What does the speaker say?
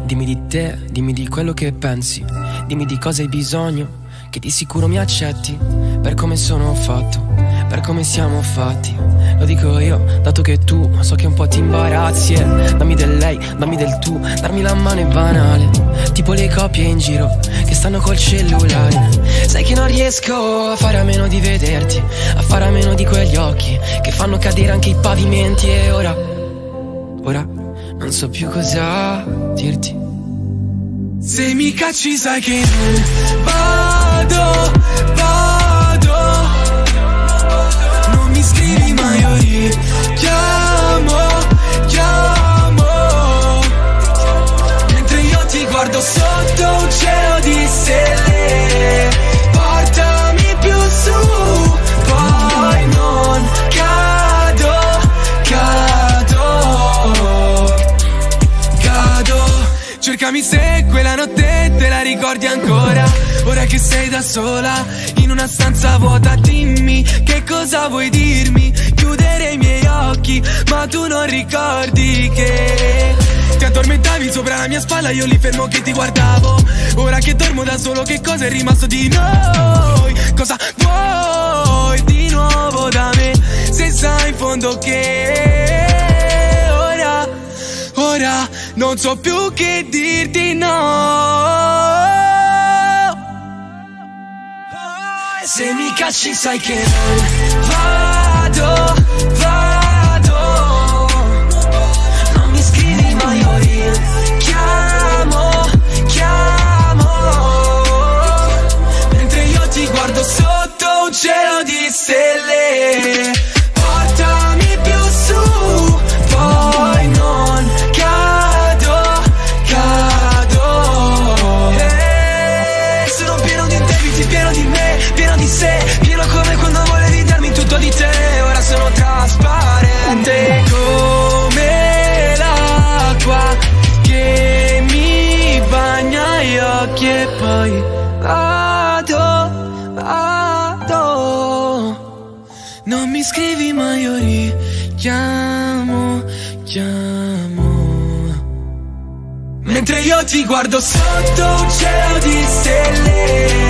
Dimmi di te, dimmi di quello che pensi, dimmi di cosa hai bisogno, che di sicuro mi accetti, per come sono fatto, per come siamo fatti. Lo dico io, dato che tu so che un po' ti imbarazzi. Dammi del lei, dammi del tu, darmi la mano è banale, tipo le coppie in giro che stanno col cellulare. Sai che non riesco a fare a meno di vederti, a fare a meno di quegli occhi che fanno cadere anche i pavimenti. E ora non so più cosa dirti. Se mi cacci sai che non vado. Non mi scrivi ma io richiamo. Mentre io ti guardo sotto un cielo di stelle. Portami più su, poi non cado. Cercami se quella notte te la ricordi ancora. Ora che sei da sola in una stanza vuota, dimmi che cosa vuoi dirmi. Chiudere i miei occhi ma tu non ricordi che ti addormentavi sopra la mia spalla, io lì fermo che ti guardavo. Ora che dormo da solo, che cosa è rimasto di noi? Cosa vuoi di nuovo da me? Se sai in fondo che ora non so più che dirti no. Se mi cacci sai che non vado. Non mi scrivi ma io richiamo. Mentre io ti guardo sotto un cielo di stelle. Portami più su, poi non sono pieno di debiti, pieno di me, pieno di sé, pieno come quando volevi darmi tutto di te. Ora sono trasparente come l'acqua che mi bagna gli occhi. E poi vado. Non mi scrivi ma io richiamo. Mentre io ti guardo sotto un cielo di stelle.